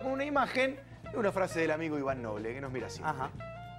Una imagen de una frase del amigo Iván Noble, que nos mira así. Ajá.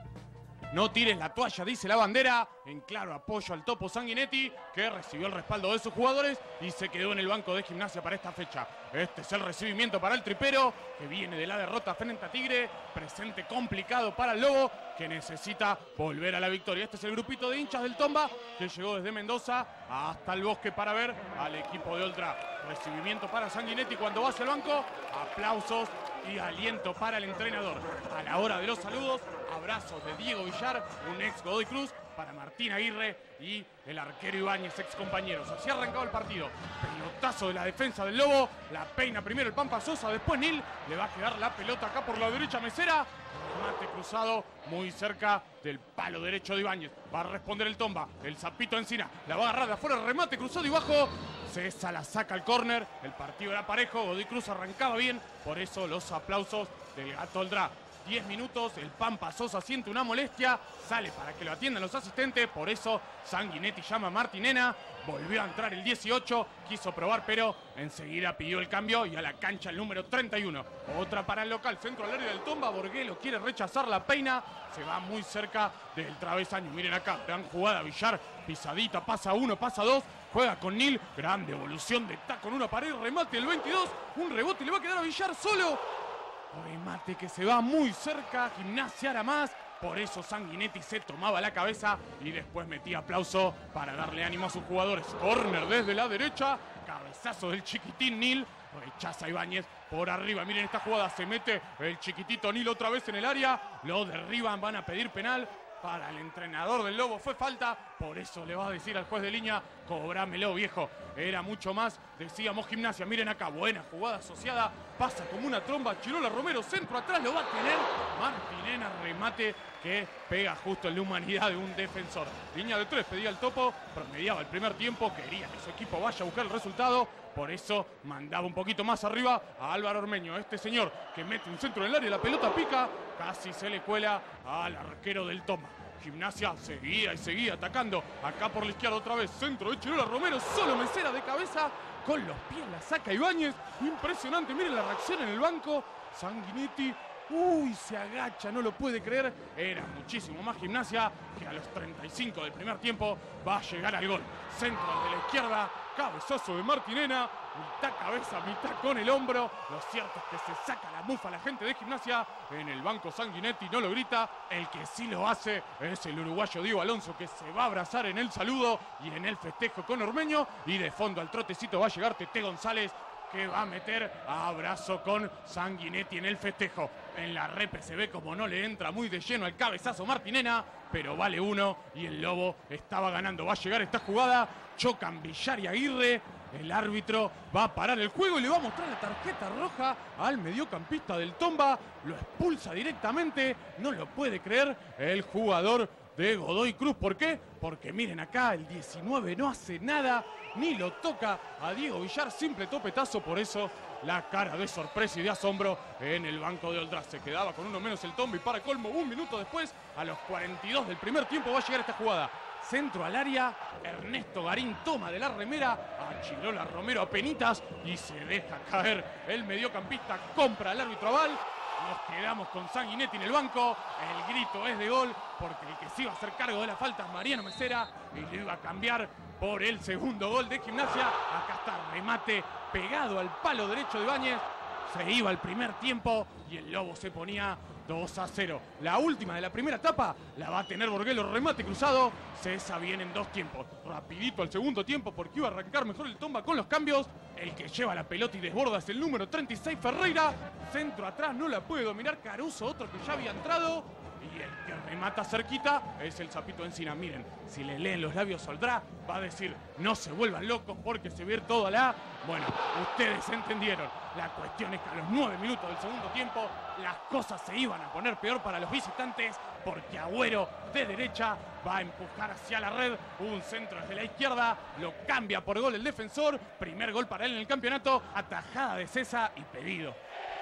No tires la toalla, dice la bandera, en claro apoyo al Topo Sanguinetti, que recibió el respaldo de sus jugadores y se quedó en el banco de Gimnasia para esta fecha. Este es el recibimiento para el tripero, que viene de la derrota frente a Tigre, presente complicado para el Lobo, que necesita volver a la victoria. Este es el grupito de hinchas del Tomba, que llegó desde Mendoza hasta el Bosque para ver al equipo de Old Trafford. Recibimiento para Sanguinetti cuando va hacia el banco, aplausos y aliento para el entrenador. A la hora de los saludos, abrazos de Diego Villar, un ex Godoy Cruz, para Martín Aguirre y el arquero Ibáñez, ex compañeros. Así ha arrancado el partido. Pelotazo de la defensa del Lobo, la peina primero el Pampa Sosa, después Nil, le va a quedar la pelota acá por la derecha Mesera. Remate cruzado muy cerca del palo derecho de Ibáñez. Va a responder el Tomba, el Zapito Encina, la va a agarrar de afuera, remate cruzado y bajo. César la saca al córner, el partido era parejo, Godoy Cruz arrancaba bien, por eso los aplausos del Gato Oldrá. 10 minutos, el Pampa Sosa siente una molestia, sale para que lo atiendan los asistentes, por eso Sanguinetti llama a Martinena, volvió a entrar el 18, quiso probar, pero enseguida pidió el cambio y a la cancha el número 31. Otra para el local, centro al área del Tomba, Borguelo quiere rechazar la peina, se va muy cerca del travesaño. Miren acá, gran jugada, Villar, pisadita, pasa uno, pasa dos, juega con Nil, gran devolución de taco en una pared, remate el 22, un rebote y le va a quedar a Villar solo. Remate que se va muy cerca, Gimnasia hará más, por eso Sanguinetti se tomaba la cabeza y después metía aplauso para darle ánimo a sus jugadores. Córner desde la derecha, cabezazo del chiquitín Nil, rechaza Ibáñez por arriba. Miren esta jugada, se mete el chiquitito Nil otra vez en el área, lo derriban, van a pedir penal. Para el entrenador del Lobo fue falta, por eso le va a decir al juez de línea, cobrámelo viejo. Era mucho más, decíamos Gimnasia. Miren acá, buena jugada asociada, pasa como una tromba, Chirola Romero, centro atrás, lo va a tener Martinena, remate que pega justo en la humanidad de un defensor. Línea de tres, pedía el Topo, promediaba el primer tiempo, quería que su equipo vaya a buscar el resultado, por eso mandaba un poquito más arriba a Álvaro Ormeño. Este señor que mete un centro en el área, la pelota pica, casi se le cuela al arquero del Tomba. Gimnasia seguía y seguía atacando. Acá por la izquierda otra vez, centro de Chirola Romero, solo Mesera de cabeza, con los pies la saca Ibáñez. Impresionante, miren la reacción en el banco. Sanguinetti, uy, se agacha, no lo puede creer. Era muchísimo más Gimnasia, que a los 35 del primer tiempo va a llegar al gol. Centro de la izquierda, cabezazo de Martinena, mitad cabeza, mitad con el hombro. Lo cierto es que se saca la mufa la gente de Gimnasia. En el banco Sanguinetti no lo grita. El que sí lo hace es el uruguayo Diego Alonso, que se va a abrazar en el saludo y en el festejo con Ormeño. Y de fondo al trotecito va a llegar Tete González, que va a meter a abrazo con Sanguinetti en el festejo. En la repe se ve como no le entra muy de lleno al cabezazo Martinena, pero vale uno y el Lobo estaba ganando. Va a llegar esta jugada, chocan Villar y Aguirre, el árbitro va a parar el juego y le va a mostrar la tarjeta roja al mediocampista del Tomba, lo expulsa directamente, no lo puede creer el jugador de Godoy Cruz. ¿Por qué? Porque miren acá, el 19 no hace nada, ni lo toca a Diego Villar, simple topetazo, por eso la cara de sorpresa y de asombro en el banco de Old Trafford. Se quedaba con uno menos el Tomba y para colmo, un minuto después, a los 42 del primer tiempo, va a llegar esta jugada. Centro al área, Ernesto Garín toma de la remera a Chirola Romero a penitas y se deja caer el mediocampista, compra al árbitro Aval. Nos quedamos con Sanguinetti en el banco, el grito es de gol porque el que se iba a hacer cargo de la falta es Mariano Mesera y lo iba a cambiar por el segundo gol de Gimnasia. Acá está, remate pegado al palo derecho de Ibáñez, se iba el primer tiempo y el Lobo se ponía 2-0. La última de la primera etapa la va a tener Borguelo, remate cruzado. César viene en dos tiempos. Rapidito al segundo tiempo porque iba a arrancar mejor el Tomba con los cambios. El que lleva la pelota y desborda es el número 36, Ferreira. Centro atrás, no la puede dominar Caruso, otro que ya había entrado. Y el que remata cerquita es el Zapito Encina. Miren, si le leen los labios Oldrá, va a decir, no se vuelvan locos porque se ve toda la... Bueno, ustedes entendieron. La cuestión es que a los 9 minutos del segundo tiempo las cosas se iban a poner peor para los visitantes porque Agüero de derecha va a empujar hacia la red. Un centro desde la izquierda, lo cambia por gol el defensor. Primer gol para él en el campeonato. Atajada de César y pedido.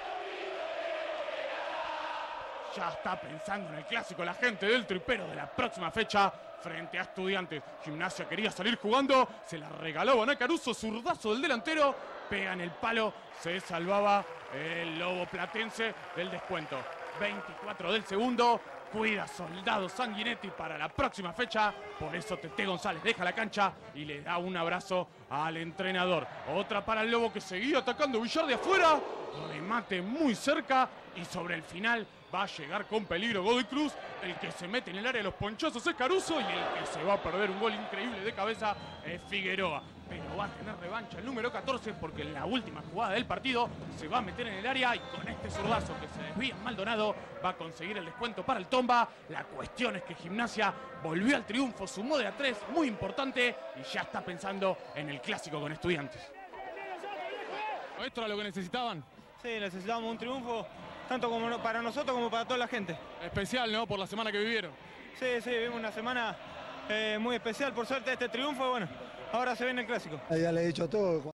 Ya está pensando en el clásico la gente del tripero de la próxima fecha frente a Estudiantes. Gimnasia quería salir jugando, se la regalaban a Caruso, zurdazo del delantero, pega en el palo, se salvaba el Lobo Platense del descuento. 24 del segundo. Cuida Soldado Sanguinetti para la próxima fecha. Por eso Tete González deja la cancha y le da un abrazo al entrenador. Otra para el Lobo que seguía atacando Villar de afuera. Remate muy cerca y sobre el final va a llegar con peligro Godoy Cruz. El que se mete en el área de los ponchazos es Caruso y el que se va a perder un gol increíble de cabeza es Figueroa. Pero va a tener revancha el número 14 porque en la última jugada del partido se va a meter en el área y con este zurdazo que se desvía Maldonado va a conseguir el descuento para el Tomba. La cuestión es que Gimnasia volvió al triunfo, sumó de a 3, muy importante, y ya está pensando en el clásico con Estudiantes. ¿Esto era lo que necesitaban? Sí, necesitábamos un triunfo, tanto como para nosotros como para toda la gente. Especial, ¿no? Por la semana que vivieron. Sí, vivimos una semana muy especial, por suerte este triunfo, bueno, ahora se viene el clásico. Ya le he dicho todo.